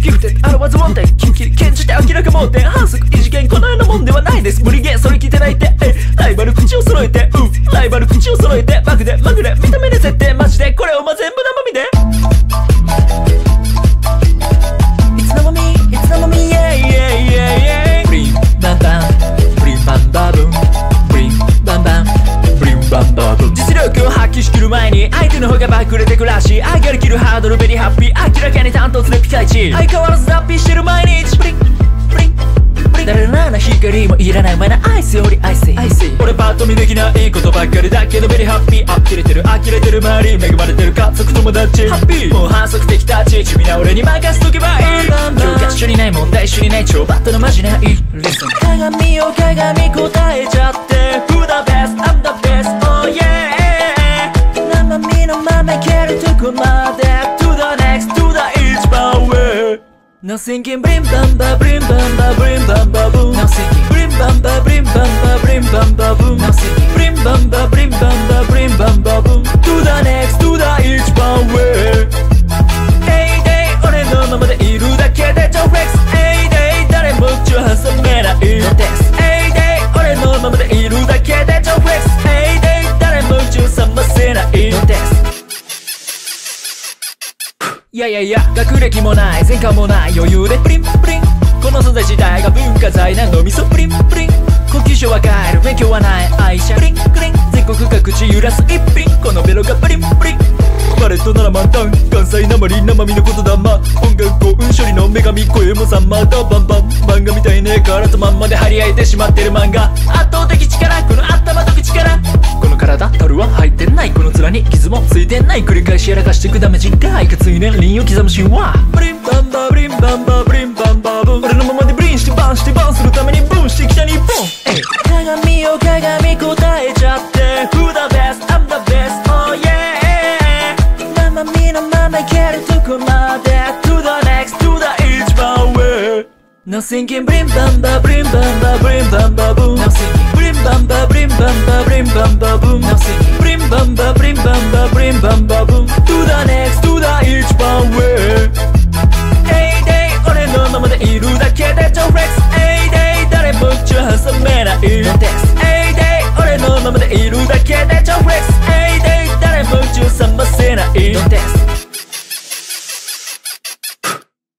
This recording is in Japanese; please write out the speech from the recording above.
ギフテッド現ず問題キンキリ検知って明らか盲点反則異次元このようなもんではないです。無理ゲーそれ聞いてないってライバル口を揃えてライバル口を揃えてバグでまぐれ見た目で設定マジでこれを全部生身でいつの間にいつの間にイェイイェイイェイイェイブリンバンバンブリンバンバブンブリンバンバンブリンバンバブン実力を発揮しきる前に相手の方がバクれてくらし上げる切るハードルベリーハッピー明らかに担当するピカイチ相変わらず脱皮してる毎日ブリンブリン誰らな光もいらないお前なアイスよりアイス俺パッと見できないことばっかりだけどベリーハッピー呆れてる周り恵まれてる家族友達ハッピーもう反則的立ち地味な俺に任せとけばいい教科書にない問題集にない超バットのマジないリスン鏡を鏡答えちゃって Who the best I'm the best oh yeah 生身のままいけるとこまで To the next to the 一番上No thinking bring bam ba bring bam ba bring bam ba boom No thinking bring bam ba bring bam ba bring bam ba boom No thinking bring bam ba bring bam ba bring bam ba boom To the next to the 一番上 Hey day 俺のままでいるだけで超フレックス Hey day 誰も口を挟めないのです Hey day 俺のままでいるだけで超フレックス Hey day 誰も口を冷ませないのですいや学歴もない前科もない余裕でプリンプリンこの存在自体が文化財なのみそプリンプリン呼吸所は変える勉強はない愛車プリンプリン全国各地揺らす一品このベロがプリンプリンパレットなら満タン関西なまり生身の言霊音楽幸運処理の女神声もさんまだバンバン漫画みたいね体とまんまで張り合えてしまってる漫画圧倒的力この頭と口からこの体タルは入ってないこの面に傷もついてない繰り返しやらかしてくダメ人かいかつい年輪を刻む神話ブリンバンバブリンバンバブリンバンバブン俺のままでブリンしてバンするためにブンしてきた日本鏡を鏡答えちゃって Who the best I'm the best oh yeah 生身のままいけるとこまで To the next to the 一番上 No thinking bring bam ba bring bam ba bring bam ba boom No thinking bring bam ba bring bam ba bring bam ba boom No thinking bring bam ba bring bam ba bring bam ba boom To the next to the 一番上 Hey day 俺のままでいるだけで超フレックス Hey day 誰も口を挟めないのです Hey day 俺のままでいるだけで超フレックス Hey day 誰も口を冷ませないのです